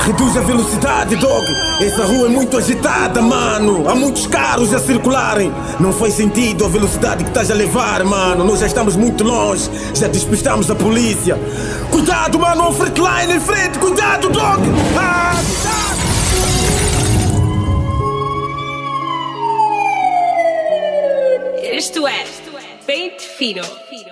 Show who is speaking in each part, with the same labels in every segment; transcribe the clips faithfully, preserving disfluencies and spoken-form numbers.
Speaker 1: Reduz a velocidade, dog. Essa rua é muito agitada, mano. Há muitos carros a circularem. Não faz sentido a velocidade que estás a levar, mano. Nós já estamos muito longe. Já despistamos a polícia. Cuidado, mano, o frontline em frente. Cuidado, dog. Ah, cuidado.
Speaker 2: Isto é Pente Fino.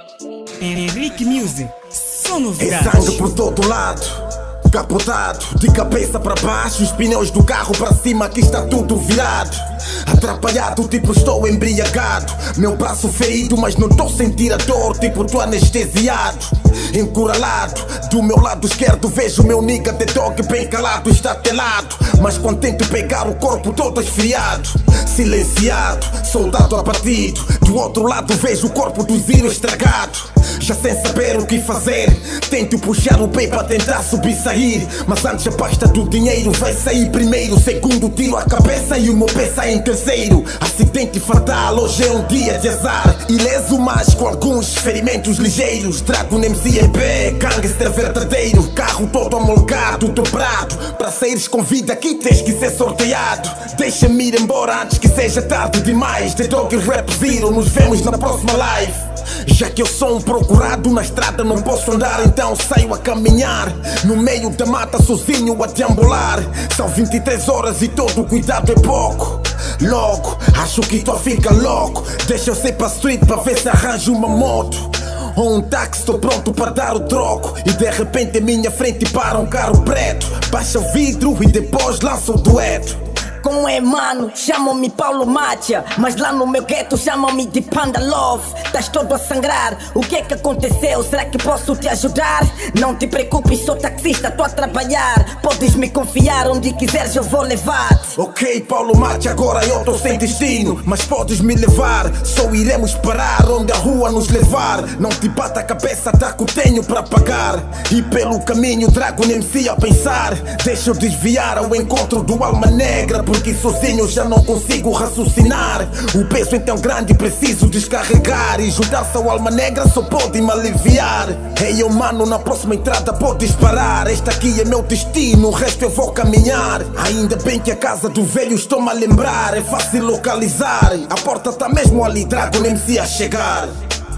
Speaker 3: Henrique Music, só
Speaker 1: É
Speaker 3: novidades.
Speaker 1: sangue por todo lado, capotado, de cabeça para baixo, os pneus do carro para cima, aqui está tudo virado. Atrapalhado, tipo estou embriagado. Meu braço ferido, mas não estou a sentir a dor, tipo estou anestesiado. Encurralado, do meu lado esquerdo vejo meu nigga de dog bem calado, está telado, mas contente pegar o corpo todo esfriado. Silenciado, soldado abatido. Do outro lado vejo o corpo do Ziro estragado. Já sem saber o que fazer, tento puxar o pé para tentar subir e sair, mas antes a pasta do dinheiro vai sair primeiro. Segundo tiro a cabeça e o meu pé sai em terceiro. Acidente fatal, hoje é um dia de azar. Ileso mas com alguns ferimentos ligeiros. Trago um M C M P, gangster verdadeiro. Carro todo amolgado, dobrado. Para saíres com vida aqui tens que ser sorteado. Deixa-me ir embora antes que seja tarde demais. The Dog Rap Zero, nos vemos na próxima live. Já que eu sou um procurado na estrada não posso andar, então saio a caminhar no meio da mata sozinho a deambular. São vinte e três horas e todo cuidado é pouco. Logo, acho que tu fica louco. Deixa eu ser pra street pra ver se arranjo uma moto ou um táxi, estou pronto para dar o troco. E de repente em minha frente para um carro preto. Baixa o vidro e depois lança o dueto.
Speaker 4: Como é, mano? Chamam-me Paulo Matia, mas lá no meu gueto chamam-me de Panda Love. Estás todo a sangrar, o que é que aconteceu? Será que posso te ajudar? Não te preocupes, sou taxista, estou a trabalhar. Podes me confiar, onde quiseres eu vou levar-te.
Speaker 1: Ok, Paulo Matia, agora eu estou sem destino, mas podes me levar. Só iremos parar onde a rua nos levar. Não te bata a cabeça, tá que eu tenho para pagar. E pelo caminho trago um M C a pensar. Deixa eu desviar ao encontro do Alma Negra, porque sozinho já não consigo raciocinar. O peso é tão grande, preciso descarregar. E juntar-se ao Alma Negra só pode me aliviar. Ei, eu mano, na próxima entrada podes parar. Este aqui é meu destino, o resto eu vou caminhar. Ainda bem que a casa do velho estou-me a lembrar. É fácil localizar, a porta tá mesmo ali. Trago o M C a chegar.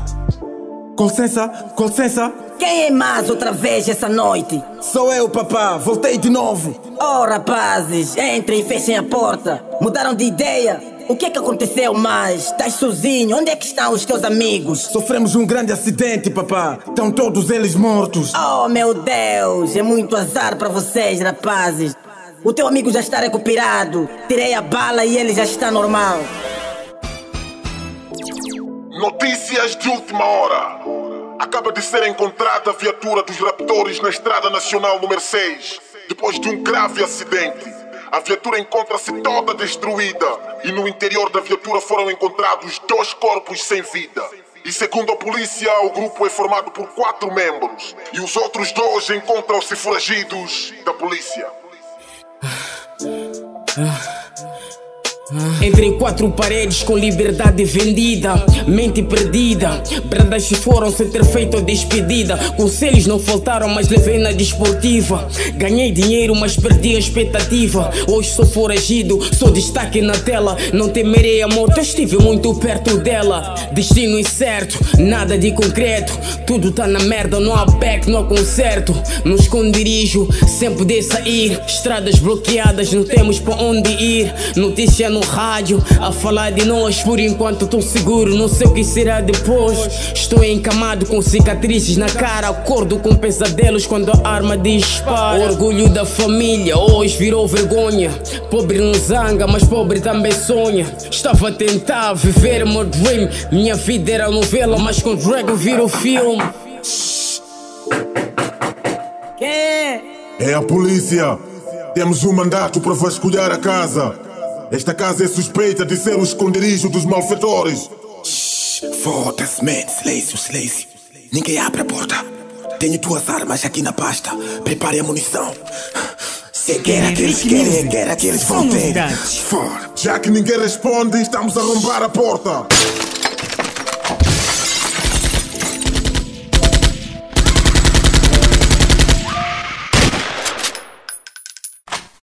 Speaker 1: Com licença, com licença.
Speaker 4: Quem é mais outra vez essa noite?
Speaker 1: Sou eu, papá, voltei de novo.
Speaker 4: Oh, rapazes, entrem e fechem a porta. Mudaram de ideia? O que é que aconteceu mais? Estás sozinho? Onde é que estão os teus amigos?
Speaker 1: Sofremos um grande acidente, papá. Estão todos eles mortos.
Speaker 4: Oh, meu Deus, é muito azar para vocês, rapazes. O teu amigo já está recuperado. Tirei a bala e ele já está normal.
Speaker 5: Notícias de última hora. Acaba de ser encontrada a viatura dos raptores na Estrada Nacional número seis. Depois de um grave acidente, a viatura encontra-se toda destruída e no interior da viatura foram encontrados dois corpos sem vida. E segundo a polícia, o grupo é formado por quatro membros e os outros dois encontram-se foragidos da polícia.
Speaker 6: Entre em quatro paredes com liberdade vendida, mente perdida. Brandas se foram sem ter feito a despedida. Conselhos não faltaram, mas levei na desportiva. Ganhei dinheiro, mas perdi a expectativa. Hoje sou foragido, sou destaque na tela. Não temerei a morte, eu estive muito perto dela. Destino incerto, nada de concreto. Tudo tá na merda, não há back, não há conserto. No esconderijo, sempre de sair. Estradas bloqueadas, não temos para onde ir. Notícia no rádio, a falar de nós. Por enquanto estou seguro, não sei o que será depois. Estou encamado com cicatrizes na cara. Acordo com pesadelos quando a arma dispara. O orgulho da família hoje virou vergonha. Pobre não zanga, mas pobre também sonha. Estava a tentar viver meu dream. Minha vida era novela, mas com Dragon virou filme.
Speaker 4: Quem é?
Speaker 5: É a polícia. Temos um mandato para vasculhar a casa. Esta casa é suspeita de ser o esconderijo dos malfeitores.
Speaker 1: Foda-se, man, silêncio, silêncio. Ninguém abre a porta. Tenho duas armas aqui na pasta. Prepare a munição. Se quer aqueles querem, quer aqueles vão ter.
Speaker 5: Já que ninguém responde, estamos a arrombar a porta.